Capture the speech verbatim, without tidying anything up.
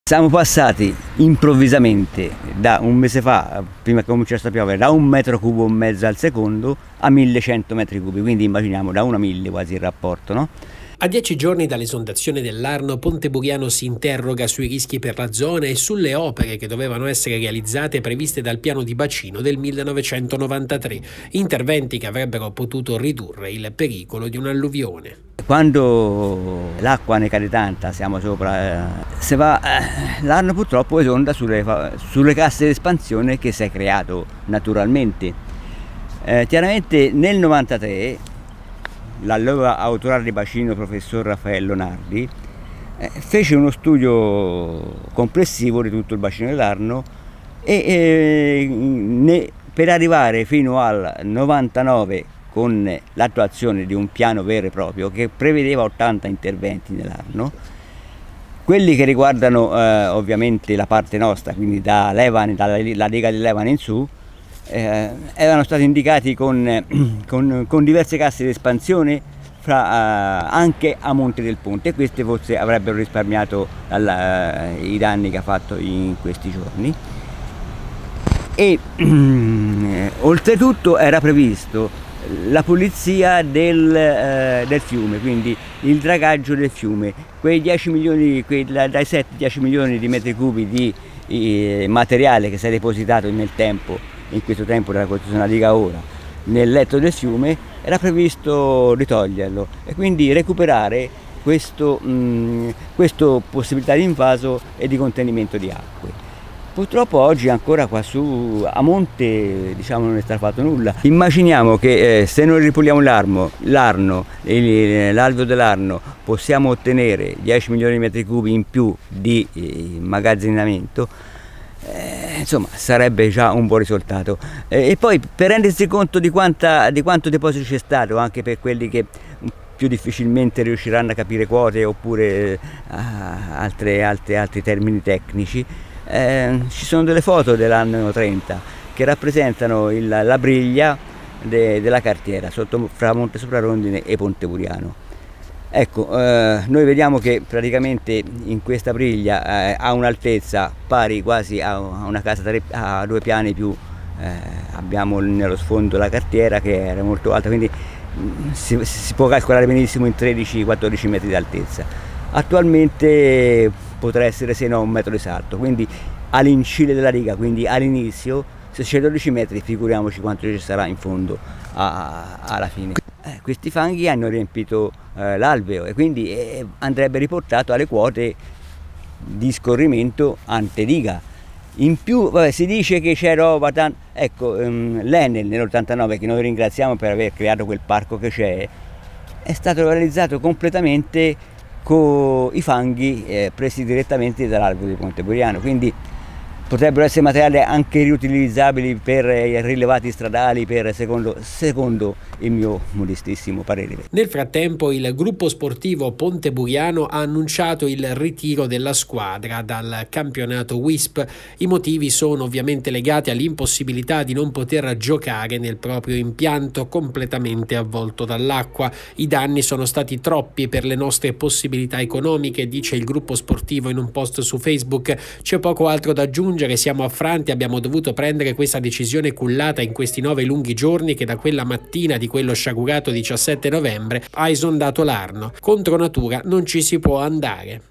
Siamo passati improvvisamente da un mese fa, prima che cominciasse a piovere, da un metro cubo e mezzo al secondo a millecento metri cubi, quindi immaginiamo da uno a mille quasi il rapporto, no? A dieci giorni dall'esondazione dell'Arno, Ponteburiano si interroga sui rischi per la zona e sulle opere che dovevano essere realizzate previste dal piano di bacino del millenovecentonovantatré, interventi che avrebbero potuto ridurre il pericolo di un'alluvione. Quando l'acqua ne cade tanta, siamo sopra, eh, se va, eh, l'Arno purtroppo esonda sulle, sulle casse di espansione che si è creato naturalmente. Eh, chiaramente nel novantatré l'allora autore di bacino professor Raffaello Nardi eh, fece uno studio complessivo di tutto il bacino dell'Arno e eh, ne, per arrivare fino al novantanove con l'attuazione di un piano vero e proprio che prevedeva ottanta interventi nell'Arno, quelli che riguardano eh, ovviamente la parte nostra, quindi da Levane, dalla la lega di Levane in su, eh, erano stati indicati con, con, con diverse casse di espansione fra, eh, anche a Monte del Ponte, e queste forse avrebbero risparmiato dalla, eh, i danni che ha fatto in questi giorni. E eh, oltretutto era previsto la pulizia del, eh, del fiume, quindi il dragaggio del fiume, quei dieci milioni, quei, dai sette dieci milioni di metri cubi di eh, materiale che si è depositato nel tempo, in questo tempo della costruzione della diga ora, nel letto del fiume, era previsto ritoglierlo e quindi recuperare questo, mh, questo possibilità di invaso e di contenimento di acque. Purtroppo oggi ancora qua su a monte, diciamo, non è stato fatto nulla. Immaginiamo che eh, se noi ripuliamo l'Arno, l'alveo dell'Arno, possiamo ottenere dieci milioni di metri cubi in più di eh, immagazzinamento, eh, insomma sarebbe già un buon risultato. Eh, e poi per rendersi conto di, quanta, di quanto deposito c'è stato, anche per quelli che più difficilmente riusciranno a capire quote oppure eh, altre, altre, altri termini tecnici, Eh, ci sono delle foto dell'anno trenta che rappresentano il, la briglia de, della cartiera sotto, fra Monte Soprarondine e Ponteburiano. Ecco, eh, noi vediamo che praticamente in questa briglia eh, ha un'altezza pari quasi a, a una casa tre, a due piani più, eh, abbiamo nello sfondo la cartiera che era molto alta, quindi mh, si, si può calcolare benissimo in tredici quattordici metri di altezza. Attualmente potrà essere se no un metro di salto, quindi all'incile della riga, quindi all'inizio, se c'è dodici metri, figuriamoci quanto ci sarà in fondo a, a, alla fine. Eh, questi fanghi hanno riempito eh, l'alveo e quindi eh, andrebbe riportato alle quote di scorrimento ante diga. In più vabbè, si dice che c'è roba, tan... ecco, um, l'Enel nell'ottantanove, che noi ringraziamo per aver creato quel parco che c'è, è stato realizzato completamente con i fanghi eh, presi direttamente dall'alveo di Ponteburiano, quindi potrebbero essere materiali anche riutilizzabili per eh, rilevati stradali, per, secondo, secondo il mio modestissimo parere. Nel frattempo il gruppo sportivo Ponteburiano ha annunciato il ritiro della squadra dal campionato W I S P. I motivi sono ovviamente legati all'impossibilità di non poter giocare nel proprio impianto completamente avvolto dall'acqua. I danni sono stati troppi per le nostre possibilità economiche, dice il gruppo sportivo in un post su Facebook. C'è poco altro da aggiungere. Siamo affranti, abbiamo dovuto prendere questa decisione cullata in questi nove lunghi giorni che da quella mattina di quello sciagurato diciassette novembre ha esondato l'Arno. Contro natura non ci si può andare.